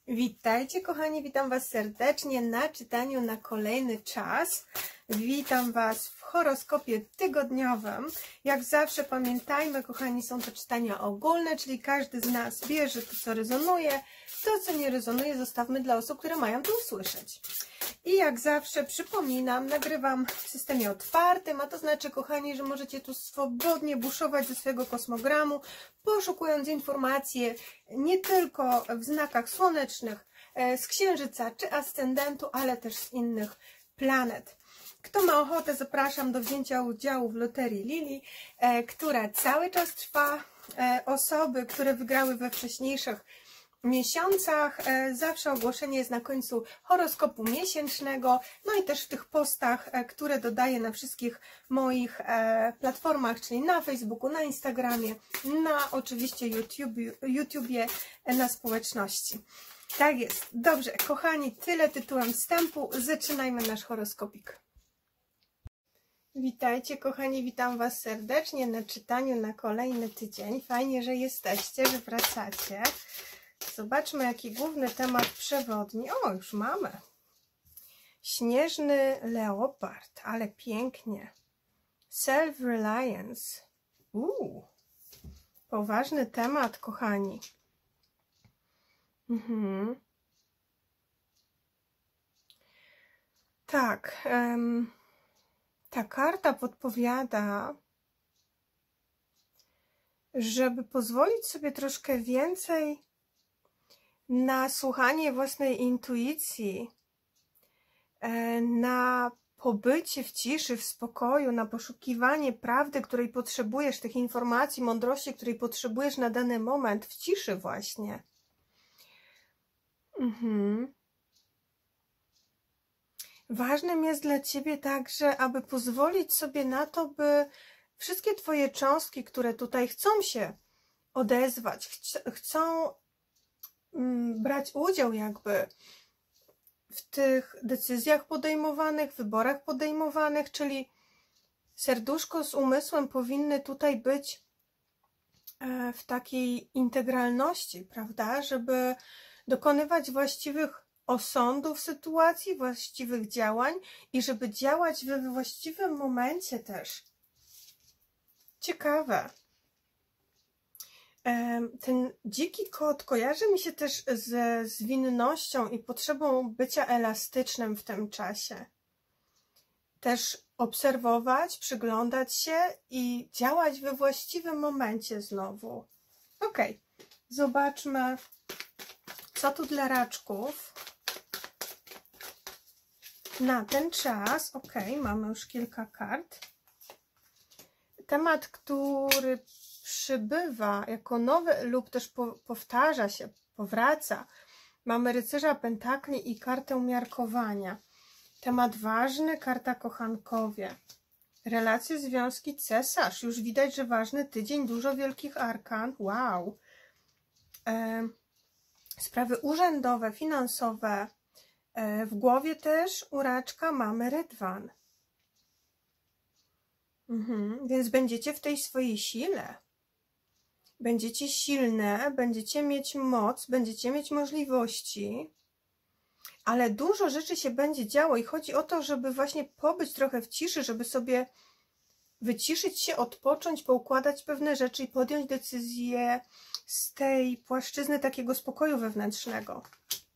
Witajcie kochani, witam Was serdecznie na czytaniu na kolejny czas. Witam Was w horoskopie tygodniowym. Jak zawsze pamiętajmy kochani, są to czytania ogólne, czyli każdy z nas bierze to, co rezonuje. To, co nie rezonuje, zostawmy dla osób, które mają to usłyszeć. I jak zawsze przypominam, nagrywam w systemie otwartym, a to znaczy kochani, że możecie tu swobodnie buszować ze swojego kosmogramu, poszukując informacje nie tylko w znakach słonecznych, z Księżyca czy ascendentu, ale też z innych planet. Kto ma ochotę, zapraszam do wzięcia udziału w loterii Lili, która cały czas trwa. Osoby, które wygrały we wcześniejszych miesiącach, zawsze ogłoszenie jest na końcu horoskopu miesięcznego, no i też w tych postach, które dodaję na wszystkich moich platformach, czyli na Facebooku, na Instagramie, na oczywiście YouTubie, na społeczności. Tak jest. Dobrze, kochani, tyle tytułem wstępu. Zaczynajmy nasz horoskopik. Witajcie kochani, witam Was serdecznie na czytaniu na kolejny tydzień. Fajnie, że jesteście, że wracacie. Zobaczmy, jaki główny temat przewodni. O, już mamy. Śnieżny leopard, ale pięknie. Self-reliance. Poważny temat, kochani. Tak, ta karta podpowiada, żeby pozwolić sobie troszkę więcej na słuchanie własnej intuicji, na pobycie w ciszy, w spokoju, na poszukiwanie prawdy, której potrzebujesz, tych informacji, mądrości, której potrzebujesz na dany moment, w ciszy właśnie. Ważnym jest dla Ciebie także, aby pozwolić sobie na to, by wszystkie Twoje cząstki, które tutaj chcą się odezwać, chcą brać udział jakby w tych decyzjach podejmowanych, wyborach podejmowanych, czyli serduszko z umysłem powinny tutaj być w takiej integralności, prawda, żeby dokonywać właściwych osądów sytuacji, właściwych działań i żeby działać we właściwym momencie też. Ciekawe. Ten dziki kot kojarzy mi się też ze zwinnością i potrzebą bycia elastycznym w tym czasie. Też obserwować, przyglądać się i działać we właściwym momencie znowu. Ok, zobaczmy, co tu dla raczków na ten czas. Ok, mamy już kilka kart. Temat, który przybywa jako nowy lub też powtarza się, powraca. Mamy rycerza pentakli i kartę miarkowania. Temat ważny, karta kochankowie. Relacje, związki, cesarz. Już widać, że ważny tydzień, dużo wielkich arkan. Wow. Sprawy urzędowe, finansowe. W głowie też u raczka mamy rydwan. Więc będziecie w tej swojej sile. Będziecie silne, będziecie mieć moc, będziecie mieć możliwości, ale dużo rzeczy się będzie działo i chodzi o to, żeby właśnie pobyć trochę w ciszy, żeby sobie wyciszyć się, odpocząć, poukładać pewne rzeczy i podjąć decyzję z tej płaszczyzny takiego spokoju wewnętrznego.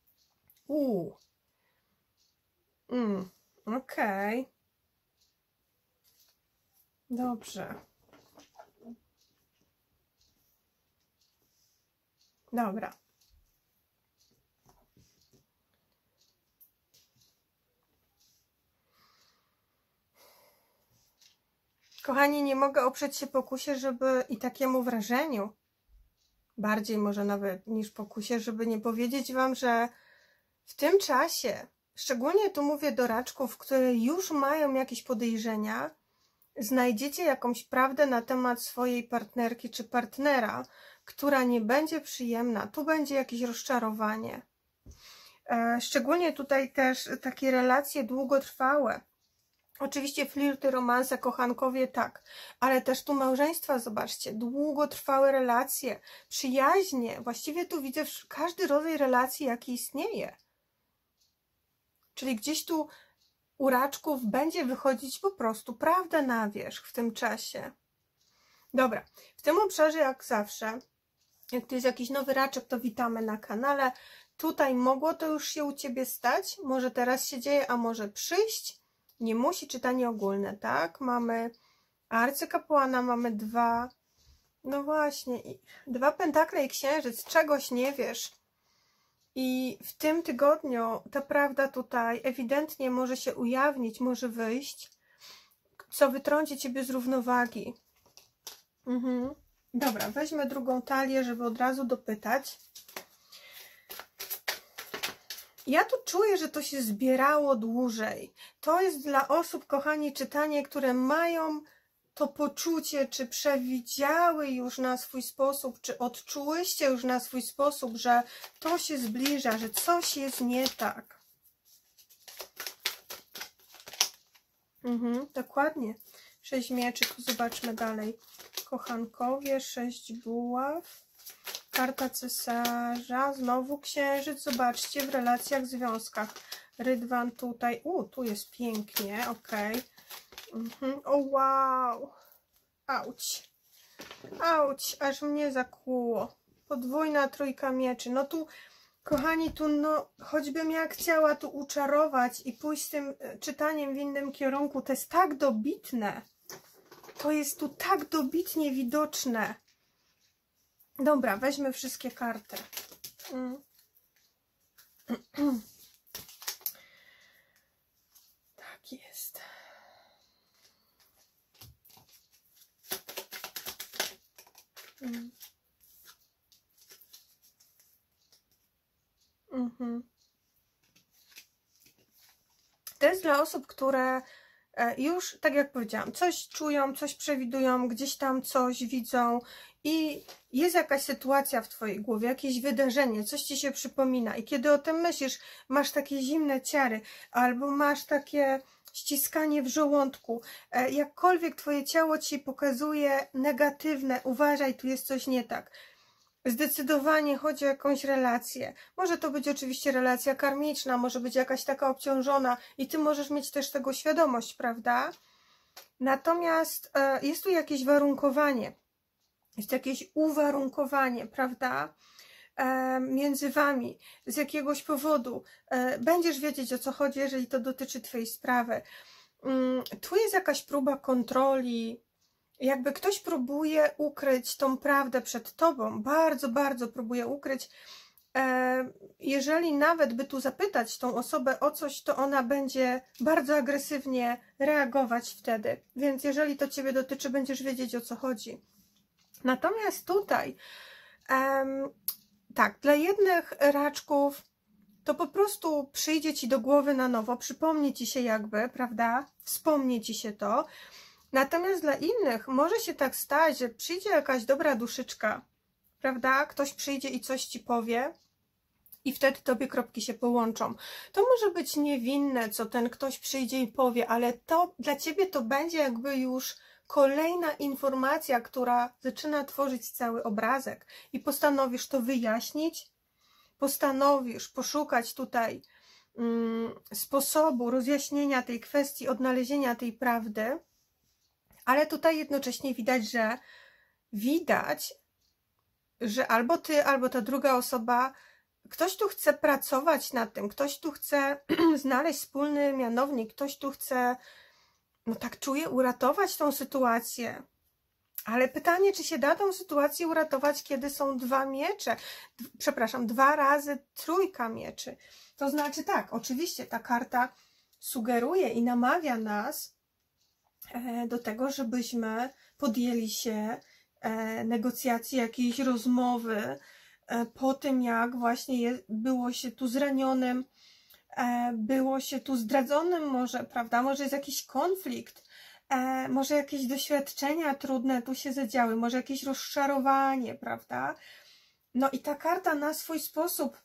Okej. Dobrze. Dobra. Kochani, nie mogę oprzeć się pokusie, żeby i takiemu wrażeniu, bardziej może nawet niż pokusie, żeby nie powiedzieć Wam, że w tym czasie, szczególnie tu mówię do raczków, które już mają jakieś podejrzenia, znajdziecie jakąś prawdę na temat swojej partnerki czy partnera, która nie będzie przyjemna. Tu będzie jakieś rozczarowanie. Szczególnie tutaj też takie relacje długotrwałe. Oczywiście flirty, romanse, kochankowie, tak, ale też tu małżeństwa, zobaczcie, długotrwałe relacje, przyjaźnie, właściwie tu widzę każdy rodzaj relacji, jaki istnieje. Czyli gdzieś tu u raczków będzie wychodzić po prostu prawda na wierzch w tym czasie. Dobra, w tym obszarze jak zawsze, jak tu jest jakiś nowy raczek, to witamy na kanale. Tutaj mogło to już się u Ciebie stać, może teraz się dzieje, a może przyjść. Nie musi, czytanie ogólne, tak? Mamy arcykapłana, mamy dwa, no właśnie, dwa pentakle i księżyc, czegoś nie wiesz. I w tym tygodniu ta prawda tutaj ewidentnie może się ujawnić, może wyjść, co wytrąci Ciebie z równowagi. Dobra, weźmy drugą talię, żeby od razu dopytać. Ja tu czuję, że to się zbierało dłużej. To jest dla osób, kochani, czytanie, które mają to poczucie, czy przewidziały już na swój sposób, czy odczułyście już na swój sposób, że to się zbliża, że coś jest nie tak. Dokładnie. 6 mieczy, zobaczmy dalej. Kochankowie, 6 buław, karta cesarza, znowu księżyc, zobaczcie, w relacjach, związkach. Rydwan tutaj, tu jest pięknie, ok. O wow, auć, auć, aż mnie zakłuło. Podwójna trójka mieczy, no tu, kochani, tu no, choćbym ja chciała tu uczarować i pójść z tym czytaniem w innym kierunku, to jest tak dobitne. To jest tu tak dobitnie widoczne. Dobra, weźmy wszystkie karty. Tak jest. To jest dla osób, które już, tak jak powiedziałam, coś czują, coś przewidują, gdzieś tam coś widzą i jest jakaś sytuacja w Twojej głowie, jakieś wydarzenie, coś Ci się przypomina i kiedy o tym myślisz, masz takie zimne ciary albo masz takie ściskanie w żołądku, jakkolwiek Twoje ciało Ci pokazuje negatywne, uważaj, tu jest coś nie tak. Zdecydowanie chodzi o jakąś relację. Może to być oczywiście relacja karmiczna, może być jakaś taka obciążona i Ty możesz mieć też tego świadomość, prawda? Natomiast jest tu jakieś warunkowanie, jest jakieś uwarunkowanie, prawda? Między Wami, z jakiegoś powodu. Będziesz wiedzieć, o co chodzi, jeżeli to dotyczy Twojej sprawy. Tu jest jakaś próba kontroli, jakby ktoś próbuje ukryć tą prawdę przed Tobą, bardzo, bardzo próbuje ukryć. Jeżeli nawet by tu zapytać tą osobę o coś, to ona będzie bardzo agresywnie reagować wtedy. Więc jeżeli to Ciebie dotyczy, będziesz wiedzieć, o co chodzi. Natomiast tutaj, tak, dla jednych raczków to po prostu przyjdzie Ci do głowy na nowo, przypomni Ci się jakby, prawda? Wspomni Ci się to. Natomiast dla innych może się tak stać, że przyjdzie jakaś dobra duszyczka, prawda? Ktoś przyjdzie i coś Ci powie i wtedy Tobie kropki się połączą. To może być niewinne, co ten ktoś przyjdzie i powie, ale to dla Ciebie to będzie jakby już kolejna informacja, która zaczyna tworzyć cały obrazek i postanowisz to wyjaśnić, postanowisz poszukać tutaj sposobu rozjaśnienia tej kwestii, odnalezienia tej prawdy, ale tutaj jednocześnie widać, że albo Ty, albo ta druga osoba, ktoś tu chce pracować nad tym, ktoś tu chce znaleźć wspólny mianownik, ktoś tu chce, no tak czuję, uratować tą sytuację. Ale pytanie, czy się da tą sytuację uratować, kiedy są dwa miecze, przepraszam, 2 razy trójka mieczy. To znaczy tak, oczywiście ta karta sugeruje i namawia nas do tego, żebyśmy podjęli się negocjacji, jakiejś rozmowy po tym, jak właśnie było się tu zranionym, było się tu zdradzonym może, prawda, może jest jakiś konflikt, może jakieś doświadczenia trudne tu się zadziały, może jakieś rozczarowanie, prawda. No i ta karta na swój sposób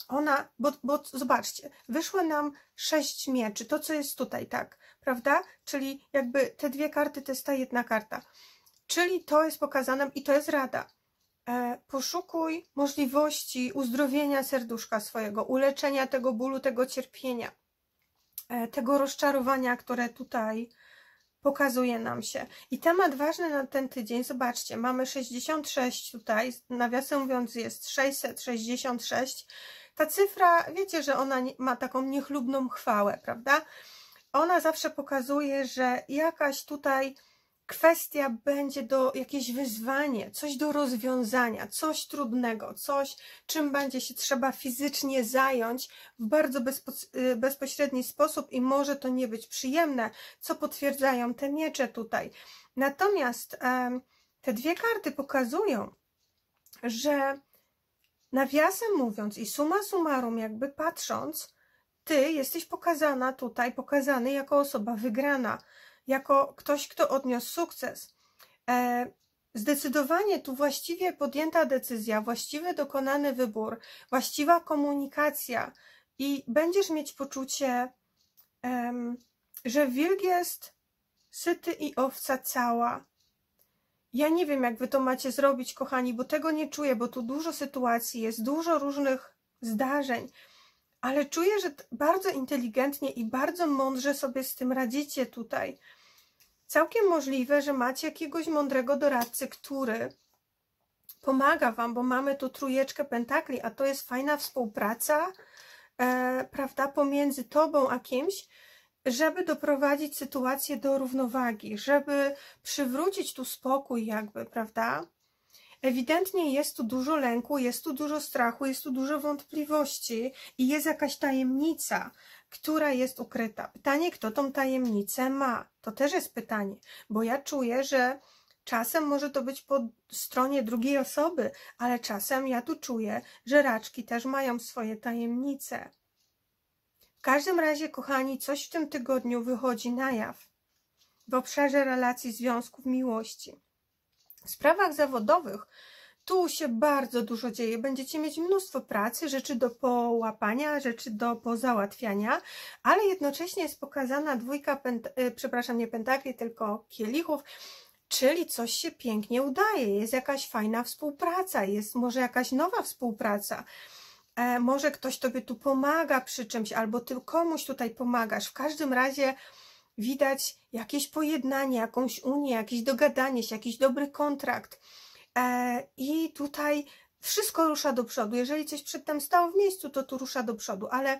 Ona, bo zobaczcie, wyszły nam 6 mieczy, to co jest tutaj, tak, prawda? Czyli jakby te dwie karty to jest ta jedna karta. Czyli to jest pokazane i to jest rada. Poszukuj możliwości uzdrowienia serduszka swojego, uleczenia tego bólu, tego cierpienia, tego rozczarowania, które tutaj pokazuje nam się. I temat ważny na ten tydzień, zobaczcie, mamy 66 tutaj, nawiasem mówiąc jest 666. Ta cyfra, wiecie, że ona ma taką niechlubną chwałę, prawda? Ona zawsze pokazuje, że jakaś tutaj kwestia będzie jakieś wyzwanie, coś do rozwiązania, coś trudnego, coś, czym będzie się trzeba fizycznie zająć w bardzo bezpośredni sposób i może to nie być przyjemne, co potwierdzają te miecze tutaj. Natomiast te dwie karty pokazują, że nawiasem mówiąc i summa summarum jakby patrząc, ty jesteś pokazana tutaj, pokazany jako osoba wygrana, jako ktoś, kto odniósł sukces. Zdecydowanie tu właściwie podjęta decyzja, właściwie dokonany wybór, właściwa komunikacja i będziesz mieć poczucie, że wilk jest syty i owca cała. Ja nie wiem, jak wy to macie zrobić, kochani, bo tego nie czuję, bo tu dużo sytuacji jest, dużo różnych zdarzeń, ale czuję, że bardzo inteligentnie i bardzo mądrze sobie z tym radzicie tutaj. Całkiem możliwe, że macie jakiegoś mądrego doradcę, który pomaga wam, bo mamy tu trójeczkę pentakli, a to jest fajna współpraca, prawda, pomiędzy tobą a kimś, żeby doprowadzić sytuację do równowagi, żeby przywrócić tu spokój jakby, prawda? Ewidentnie jest tu dużo lęku, jest tu dużo strachu, jest tu dużo wątpliwości i jest jakaś tajemnica, która jest ukryta. Pytanie, kto tą tajemnicę ma? To też jest pytanie, bo ja czuję, że czasem może to być po stronie drugiej osoby, ale czasem ja tu czuję, że raczki też mają swoje tajemnice. W każdym razie, kochani, coś w tym tygodniu wychodzi na jaw w obszarze relacji, związków, miłości. W sprawach zawodowych tu się bardzo dużo dzieje. Będziecie mieć mnóstwo pracy, rzeczy do połapania, rzeczy do pozałatwiania, ale jednocześnie jest pokazana dwójka, przepraszam, nie pentakli, tylko kielichów, czyli coś się pięknie udaje, jest jakaś fajna współpraca, jest może jakaś nowa współpraca. Może ktoś tobie tu pomaga przy czymś, albo ty komuś tutaj pomagasz. W każdym razie widać jakieś pojednanie, jakąś unię, jakieś dogadanie się, jakiś dobry kontrakt. I tutaj wszystko rusza do przodu. Jeżeli coś przedtem stało w miejscu, to tu rusza do przodu, ale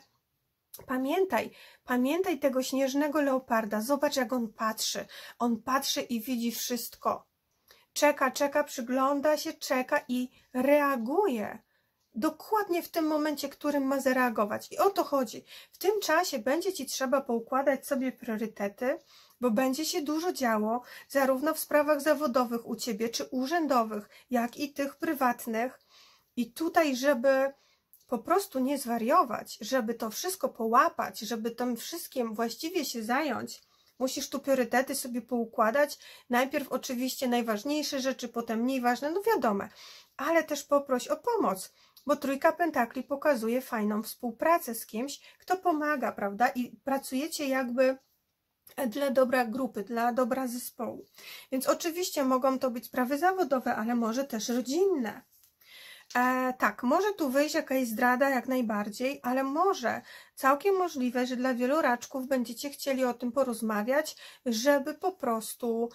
pamiętaj tego śnieżnego leoparda. Zobacz, jak on patrzy. On patrzy i widzi wszystko. Czeka, przygląda się, czeka i reaguje. Dokładnie w tym momencie, którym ma zareagować. I o to chodzi. W tym czasie będzie ci trzeba poukładać sobie priorytety, bo będzie się dużo działo, zarówno w sprawach zawodowych u ciebie, czy urzędowych, jak i tych prywatnych. I tutaj, żeby po prostu nie zwariować, żeby to wszystko połapać, żeby tym wszystkim właściwie się zająć, musisz tu priorytety sobie poukładać. Najpierw oczywiście najważniejsze rzeczy, potem mniej ważne, no wiadome, ale też poproś o pomoc, bo trójka pentakli pokazuje fajną współpracę z kimś, kto pomaga, prawda? I pracujecie jakby dla dobra grupy, dla dobra zespołu. Więc oczywiście mogą to być sprawy zawodowe, ale może też rodzinne. Tak, może tu wyjść jakaś zdrada jak najbardziej, ale może całkiem możliwe, że dla wielu raczków będziecie chcieli o tym porozmawiać, żeby po prostu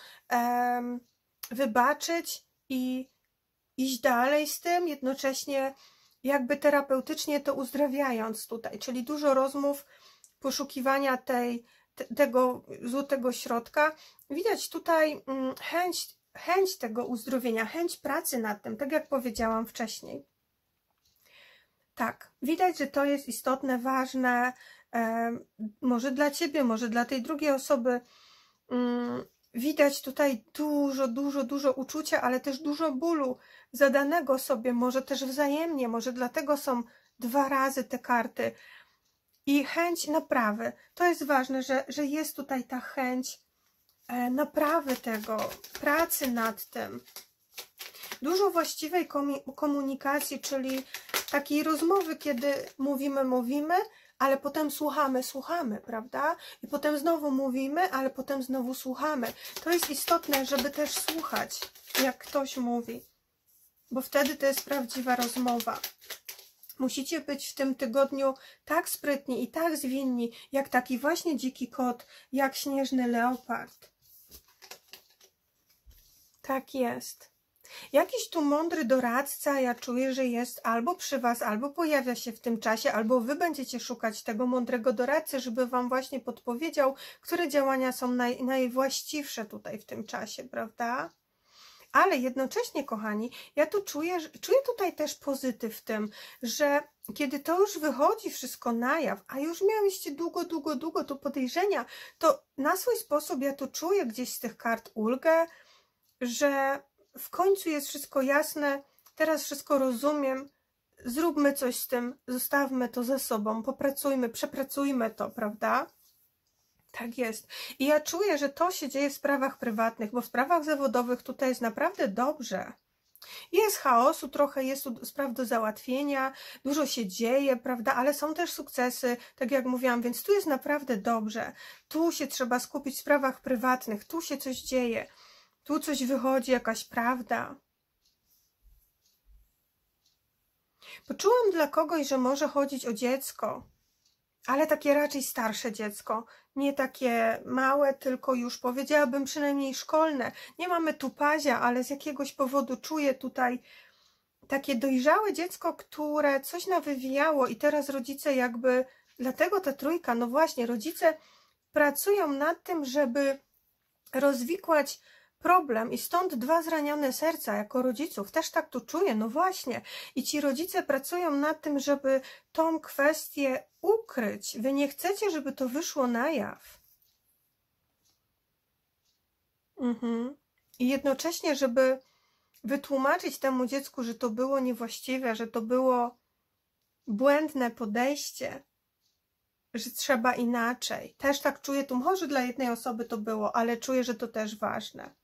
wybaczyć i iść dalej z tym, jednocześnie jakby terapeutycznie to uzdrawiając tutaj, czyli dużo rozmów, poszukiwania tego złotego środka. Widać tutaj chęć tego uzdrowienia, chęć pracy nad tym, tak jak powiedziałam wcześniej. Tak, widać, że to jest istotne, ważne, może dla ciebie, może dla tej drugiej osoby. Widać tutaj dużo uczucia, ale też dużo bólu zadanego sobie, może też wzajemnie, może dlatego są 2 razy te karty. I chęć naprawy. To jest ważne, że jest tutaj ta chęć naprawy tego, pracy nad tym. Dużo właściwej komunikacji, czyli takiej rozmowy, kiedy mówimy, ale potem słuchamy, prawda? I potem znowu mówimy, ale potem znowu słuchamy. To jest istotne, żeby też słuchać, jak ktoś mówi, bo wtedy to jest prawdziwa rozmowa. Musicie być w tym tygodniu tak sprytni i tak zwinni, jak taki właśnie dziki kot, jak śnieżny leopard. Tak jest. Jakiś tu mądry doradca, ja czuję, że jest albo przy Was, albo pojawia się w tym czasie, albo Wy będziecie szukać tego mądrego doradcy, żeby Wam właśnie podpowiedział, które działania są najwłaściwsze tutaj w tym czasie, prawda? Ale jednocześnie, kochani, ja tu czuję tutaj też pozytyw w tym, że kiedy to już wychodzi wszystko na jaw, a już miałyście długo tu podejrzenia, to na swój sposób ja tu czuję gdzieś z tych kart ulgę, że w końcu jest wszystko jasne, teraz wszystko rozumiem, zróbmy coś z tym, zostawmy to ze sobą, popracujmy, przepracujmy to, prawda? Tak jest. I ja czuję, że to się dzieje w sprawach prywatnych, bo w sprawach zawodowych tutaj jest naprawdę dobrze. Jest chaosu trochę, jest tu spraw do załatwienia, dużo się dzieje, prawda, ale są też sukcesy, tak jak mówiłam, więc tu jest naprawdę dobrze. Tu się trzeba skupić w sprawach prywatnych, tu się coś dzieje, tu coś wychodzi, jakaś prawda. Poczułam dla kogoś, że może chodzić o dziecko, ale takie raczej starsze dziecko, nie takie małe, tylko już powiedziałabym przynajmniej szkolne. Nie mamy tu pazia, ale z jakiegoś powodu czuję tutaj takie dojrzałe dziecko, które coś nawywijało i teraz rodzice jakby, dlatego ta trójka, no właśnie, rodzice pracują nad tym, żeby rozwikłać problem i stąd 2 zranione serca jako rodziców. Też tak tu czuję, no właśnie. I ci rodzice pracują nad tym, żeby tą kwestię ukryć. Wy nie chcecie, żeby to wyszło na jaw. I jednocześnie, żeby wytłumaczyć temu dziecku, że to było niewłaściwe, że to było błędne podejście, że trzeba inaczej. Też tak czuję, tu może dla jednej osoby to było, ale czuję, że to też ważne.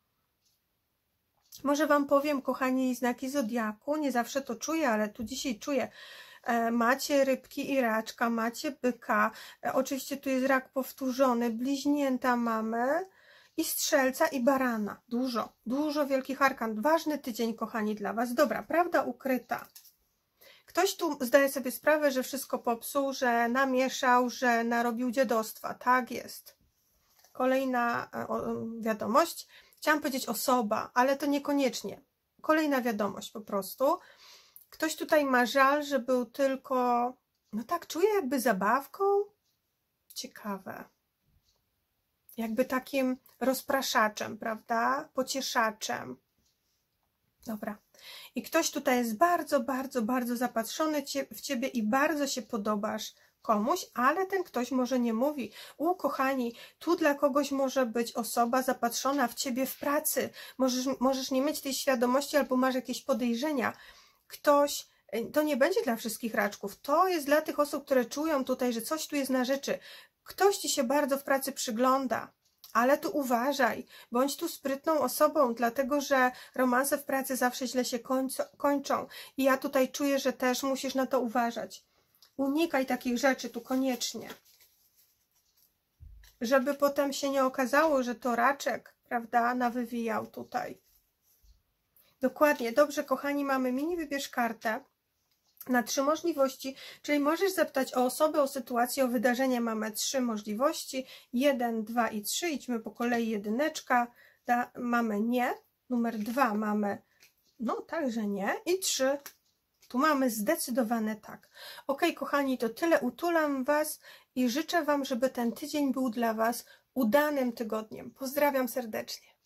Może Wam powiem, kochani, znaki zodiaku, nie zawsze to czuję, ale tu dzisiaj czuję. Macie rybki i raczka, macie byka, oczywiście tu jest rak powtórzony, bliźnięta mamy i strzelca i barana. Dużo wielkich arkan. Ważny tydzień, kochani, dla Was. Dobra, prawda ukryta. Ktoś tu zdaje sobie sprawę, że wszystko popsuł, że namieszał, że narobił dziadostwa. Tak jest. Kolejna wiadomość. Chciałam powiedzieć osoba, ale to niekoniecznie. Kolejna wiadomość po prostu. Ktoś tutaj ma żal, że był tylko, no tak, czuję jakby zabawką. Ciekawe. Jakby takim rozpraszaczem, prawda? Pocieszaczem. Dobra. I ktoś tutaj jest bardzo zapatrzony w Ciebie i bardzo się podobasz komuś, ale ten ktoś może nie mówi. Kochani, tu dla kogoś może być osoba zapatrzona w Ciebie w pracy. Możesz nie mieć tej świadomości albo masz jakieś podejrzenia. Ktoś, to nie będzie dla wszystkich raczków, to jest dla tych osób, które czują tutaj, że coś tu jest na rzeczy. Ktoś Ci się bardzo w pracy przygląda. Ale tu uważaj, bądź tu sprytną osobą, dlatego że romanse w pracy zawsze źle się kończą. I ja tutaj czuję, że też musisz na to uważać. Unikaj takich rzeczy tu koniecznie. Żeby potem się nie okazało, że to raczek, prawda, nawywijał tutaj. Dokładnie. Dobrze, kochani, mamy mini wybierz kartę na 3 możliwości, czyli możesz zapytać o osobę, o sytuację, o wydarzenie. Mamy 3 możliwości, 1, 2 i 3, idźmy po kolei. Jedyneczka, mamy nie, numer 2 mamy, no także nie, i 3, tu mamy zdecydowane tak. Ok, kochani, to tyle, utulam Was i życzę Wam, żeby ten tydzień był dla Was udanym tygodniem. Pozdrawiam serdecznie.